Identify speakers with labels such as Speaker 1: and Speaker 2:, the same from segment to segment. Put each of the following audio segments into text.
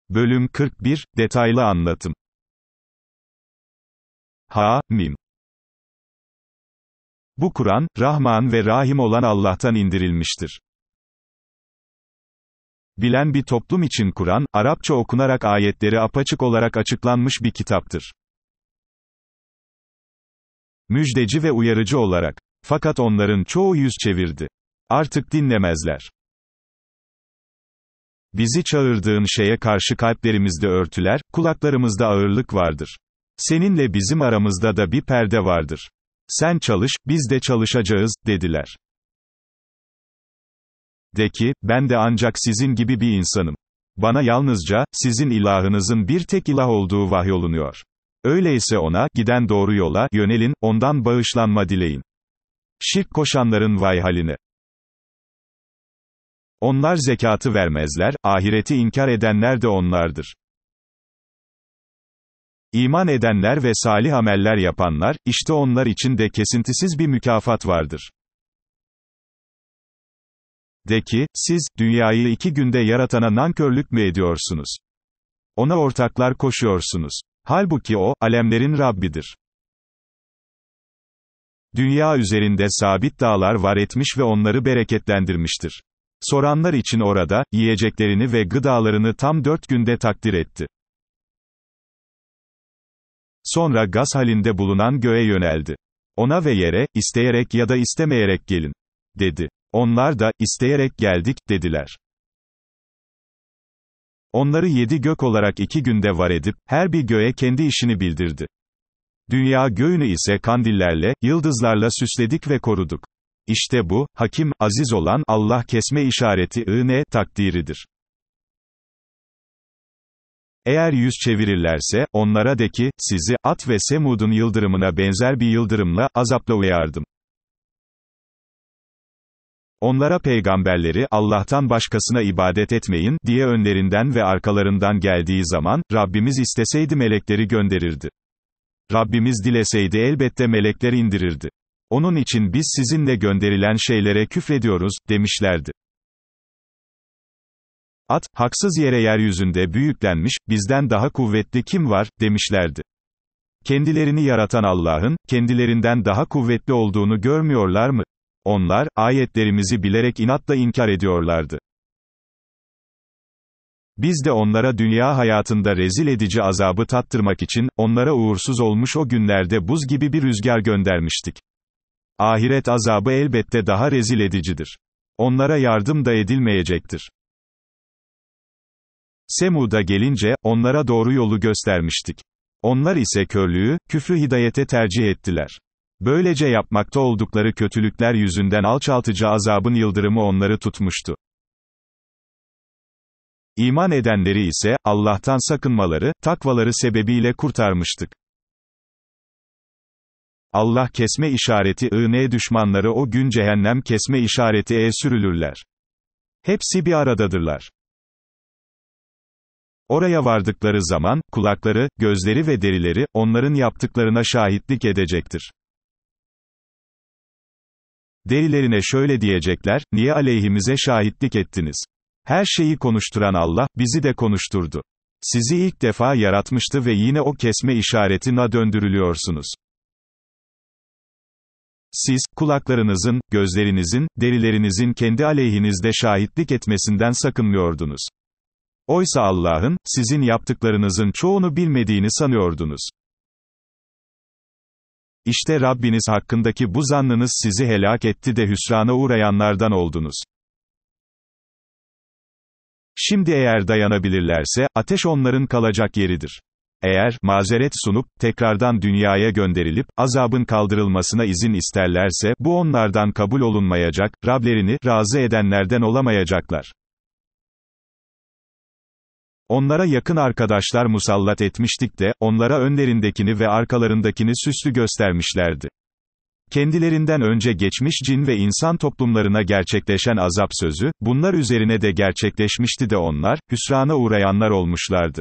Speaker 1: Bölüm 41, Detaylı anlatım. Ha-Mim. Bu Kur'an, Rahman ve Rahim olan Allah'tan indirilmiştir. Bilen bir toplum için Kur'an, Arapça okunarak ayetleri apaçık olarak açıklanmış bir kitaptır. Müjdeci ve uyarıcı olarak. Fakat onların çoğu yüz çevirdi. Artık dinlemezler. Bizi çağırdığın şeye karşı kalplerimizde örtüler, kulaklarımızda ağırlık vardır. Seninle bizim aramızda da bir perde vardır. Sen çalış, biz de çalışacağız, dediler. De ki, ben de ancak sizin gibi bir insanım. Bana yalnızca, sizin ilahınızın bir tek ilah olduğu vahyolunuyor. Öyleyse ona, giden doğru yola, yönelin, ondan bağışlanma dileyin. Şirk koşanların vay haline. Onlar zekatı vermezler, ahireti inkar edenler de onlardır. İman edenler ve salih ameller yapanlar, işte onlar için de kesintisiz bir mükafat vardır. De ki, siz, dünyayı 2 günde yaratana nankörlük mü ediyorsunuz? Ona ortaklar koşuyorsunuz. Halbuki o, alemlerin Rabbidir. Dünya üzerinde sabit dağlar var etmiş ve onları bereketlendirmiştir. Soranlar için orada, yiyeceklerini ve gıdalarını tam 4 günde takdir etti. Sonra gaz halinde bulunan göğe yöneldi. Ona ve yere, isteyerek ya da istemeyerek gelin, dedi. Onlar da, isteyerek geldik, dediler. Onları 7 gök olarak 2 günde var edip, her bir göğe kendi işini bildirdi. Dünya göğünü ise kandillerle, yıldızlarla süsledik ve koruduk. İşte bu, hakim, aziz olan Allah kesme işareti takdiridir. Eğer yüz çevirirlerse, onlara de ki, sizi, Ad ve Semud'un yıldırımına benzer bir yıldırımla, azapla uyardım. Onlara peygamberleri, Allah'tan başkasına ibadet etmeyin, diye önlerinden ve arkalarından geldiği zaman, Rabbimiz isteseydi melekleri gönderirdi. Rabbimiz dileseydi elbette melekler indirirdi. Onun için biz sizinle gönderilen şeylere küfrediyoruz, demişlerdi. Ad, haksız yere yeryüzünde büyüklenmiş, bizden daha kuvvetli kim var, demişlerdi. Kendilerini yaratan Allah'ın, kendilerinden daha kuvvetli olduğunu görmüyorlar mı? Onlar, ayetlerimizi bilerek inatla inkar ediyorlardı. Biz de onlara dünya hayatında rezil edici azabı tattırmak için, onlara uğursuz olmuş o günlerde buz gibi bir rüzgar göndermiştik. Ahiret azabı elbette daha rezil edicidir. Onlara yardım da edilmeyecektir. Semud'a gelince, onlara doğru yolu göstermiştik. Onlar ise körlüğü, küfrü hidayete tercih ettiler. Böylece yapmakta oldukları kötülükler yüzünden alçaltıcı azabın yıldırımı onları tutmuştu. İman edenleri ise, Allah'tan sakınmaları, takvaları sebebiyle kurtarmıştık. Allah kesme işareti düşmanları o gün cehennem kesme işareti sürülürler. Hepsi bir aradadırlar. Oraya vardıkları zaman, kulakları, gözleri ve derileri, onların yaptıklarına şahitlik edecektir. Derilerine şöyle diyecekler, niye aleyhimize şahitlik ettiniz? Her şeyi konuşturan Allah, bizi de konuşturdu. Sizi ilk defa yaratmıştı ve yine o kesme işaretine döndürülüyorsunuz. Siz, kulaklarınızın, gözlerinizin, derilerinizin kendi aleyhinizde şahitlik etmesinden sakınmıyordunuz. Oysa Allah'ın, sizin yaptıklarınızın çoğunu bilmediğini sanıyordunuz. İşte Rabbiniz hakkındaki bu zannınız sizi helak etti de hüsrana uğrayanlardan oldunuz. Şimdi eğer dayanabilirlerse, ateş onların kalacak yeridir. Eğer, mazeret sunup, tekrardan dünyaya gönderilip, azabın kaldırılmasına izin isterlerse, bu onlardan kabul olunmayacak, Rablerini, razı edenlerden olamayacaklar. Onlara yakın arkadaşlar musallat etmiştik de, onlara önlerindekini ve arkalarındakini süslü göstermişlerdi. Kendilerinden önce geçmiş cin ve insan toplumlarına gerçekleşen azap sözü, bunlar üzerine de gerçekleşmişti de onlar, hüsrana uğrayanlar olmuşlardı.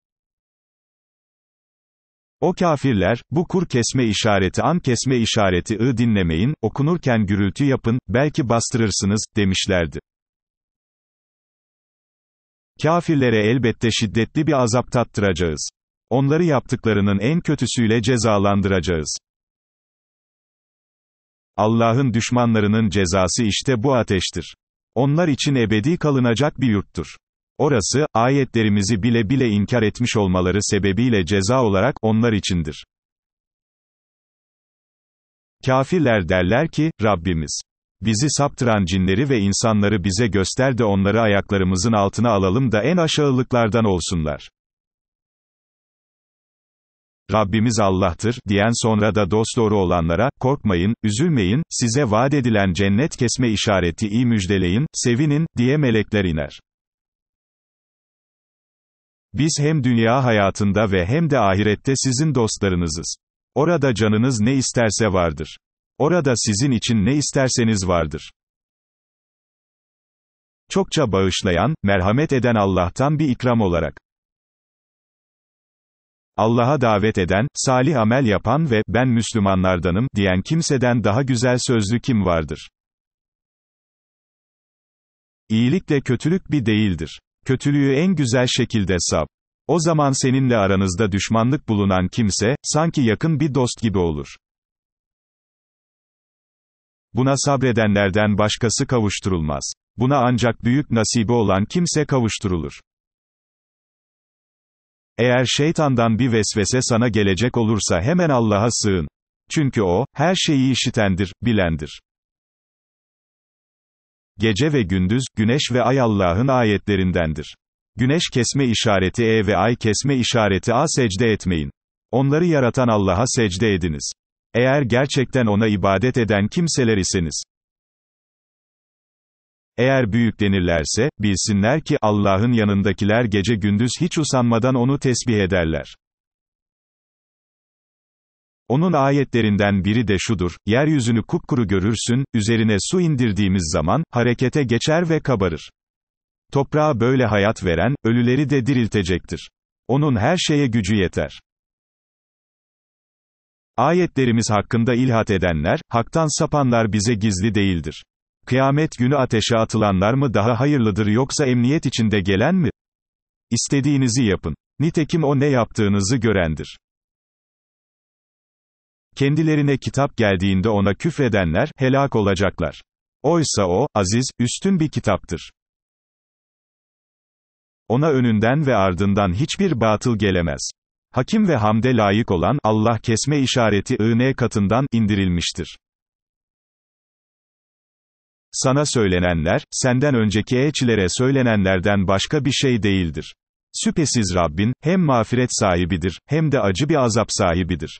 Speaker 1: O kafirler, bu kur kesme işareti kesme işareti dinlemeyin, okunurken gürültü yapın, belki bastırırsınız, demişlerdi. Kafirlere elbette şiddetli bir azap tattıracağız. Onları yaptıklarının en kötüsüyle cezalandıracağız. Allah'ın düşmanlarının cezası işte bu ateştir. Onlar için ebedi kalınacak bir yurttur. Orası, ayetlerimizi bile bile inkar etmiş olmaları sebebiyle ceza olarak, onlar içindir. Kafirler derler ki, Rabbimiz, bizi saptıran cinleri ve insanları bize göster de onları ayaklarımızın altına alalım da en aşağılıklardan olsunlar. Rabbimiz Allah'tır, diyen sonra da dosdoğru olanlara, korkmayın, üzülmeyin, size vaat edilen cennet kesme işareti iyi müjdeleyin, sevinin, diye melekler iner. Biz hem dünya hayatında ve hem de ahirette sizin dostlarınızız. Orada canınız ne isterse vardır. Orada sizin için ne isterseniz vardır. Çokça bağışlayan, merhamet eden Allah'tan bir ikram olarak. Allah'a davet eden, salih amel yapan ve ben Müslümanlardanım diyen kimseden daha güzel sözlü kim vardır? İyilikle kötülük bir değildir. Kötülüğü en güzel şekilde sav. O zaman seninle aranızda düşmanlık bulunan kimse, sanki yakın bir dost gibi olur. Buna sabredenlerden başkası kavuşturulmaz. Buna ancak büyük nasibi olan kimse kavuşturulur. Eğer şeytandan bir vesvese sana gelecek olursa hemen Allah'a sığın. Çünkü O, her şeyi işitendir, bilendir. Gece ve gündüz, güneş ve ay Allah'ın ayetlerindendir. Güneş kesme işareti ve ay kesme işareti secde etmeyin. Onları yaratan Allah'a secde ediniz. Eğer gerçekten O'na ibadet eden kimseler iseniz. Eğer büyüklenirlerse, bilsinler ki, Allah'ın yanındakiler gece gündüz hiç usanmadan O'nu tesbih ederler. Onun ayetlerinden biri de şudur, yeryüzünü kupkuru görürsün, üzerine su indirdiğimiz zaman, harekete geçer ve kabarır. Toprağa böyle hayat veren, ölüleri de diriltecektir. Onun her şeye gücü yeter. Ayetlerimiz hakkında ilhat edenler, haktan sapanlar bize gizli değildir. Kıyamet günü ateşe atılanlar mı daha hayırlıdır yoksa emniyet içinde gelen mi? İstediğinizi yapın. Nitekim O ne yaptığınızı görendir. Kendilerine kitap geldiğinde ona küfredenler, helak olacaklar. Oysa O, aziz, üstün bir kitaptır. Ona önünden ve ardından hiçbir batıl gelemez. Hakim ve hamde layık olan, Allah kesme işareti katından, indirilmiştir. Sana söylenenler, senden önceki elçilere söylenenlerden başka bir şey değildir. Şüphesiz Rabbin, hem mağfiret sahibidir, hem de acı bir azap sahibidir.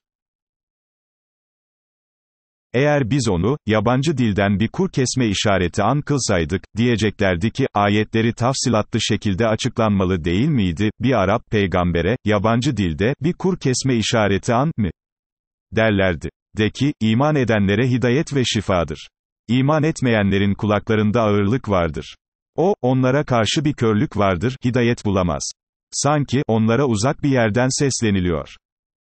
Speaker 1: Eğer biz onu, yabancı dilden bir kur kesme işareti kılsaydık, diyeceklerdi ki, ayetleri tafsilatlı şekilde açıklanmalı değil miydi, bir Arap peygambere, yabancı dilde, bir kur kesme işareti mi? Derlerdi. De ki, iman edenlere hidayet ve şifadır. İman etmeyenlerin kulaklarında ağırlık vardır. O, onlara karşı bir körlük vardır, hidayet bulamaz. Sanki, onlara uzak bir yerden sesleniliyor.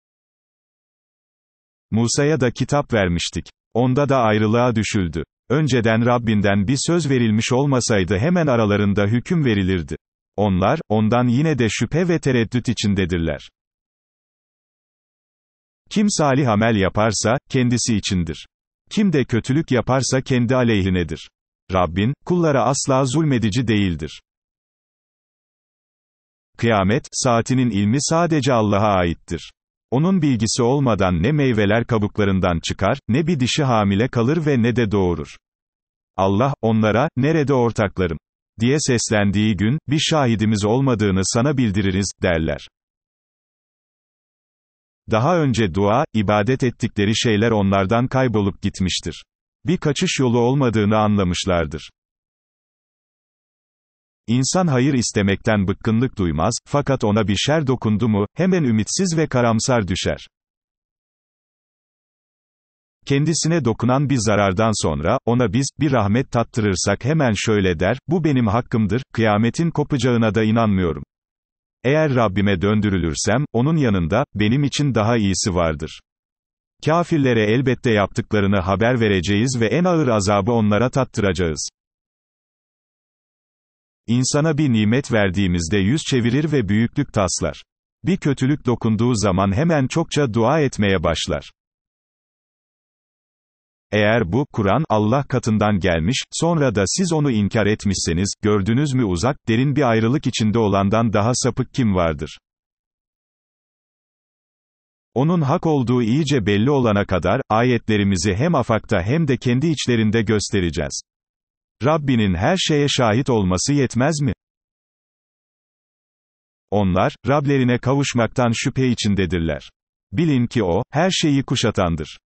Speaker 1: Musa'ya da kitap vermiştik. Onda da ayrılığa düşüldü. Önceden Rabbinden bir söz verilmiş olmasaydı hemen aralarında hüküm verilirdi. Onlar, ondan yine de şüphe ve tereddüt içindedirler. Kim salih amel yaparsa, kendisi içindir. Kim de kötülük yaparsa kendi aleyhinedir. Rabbin, kullara asla zulmedici değildir. Kıyamet, saatinin ilmi sadece Allah'a aittir. Onun bilgisi olmadan ne meyveler kabuklarından çıkar, ne bir dişi hamile kalır ve ne de doğurur. Allah, onlara, nerede ortaklarım? Diye seslendiği gün, bir şahidimiz olmadığını sana bildiririz, derler. Daha önce dua, ibadet ettikleri şeyler onlardan kaybolup gitmiştir. Bir kaçış yolu olmadığını anlamışlardır. İnsan hayır istemekten bıkkınlık duymaz, fakat ona bir şer dokundu mu, hemen ümitsiz ve karamsar düşer. Kendisine dokunan bir zarardan sonra, ona biz, bir rahmet tattırırsak hemen şöyle der, bu benim hakkımdır, kıyametin kopacağına da inanmıyorum. Eğer Rabbime döndürülürsem, onun yanında, benim için daha iyisi vardır. Kafirlere elbette yaptıklarını haber vereceğiz ve en ağır azabı onlara tattıracağız. İnsana bir nimet verdiğimizde yüz çevirir ve büyüklük taslar. Bir kötülük dokunduğu zaman hemen çokça dua etmeye başlar. Eğer bu, Kur'an, Allah katından gelmiş, sonra da siz onu inkar etmişseniz, gördünüz mü uzak, derin bir ayrılık içinde olandan daha sapık kim vardır? Onun hak olduğu iyice belli olana kadar, ayetlerimizi hem afakta hem de kendi içlerinde göstereceğiz. Rabbinin her şeye şahit olması yetmez mi? Onlar, Rablerine kavuşmaktan şüphe içindedirler. Bilin ki O, her şeyi kuşatandır.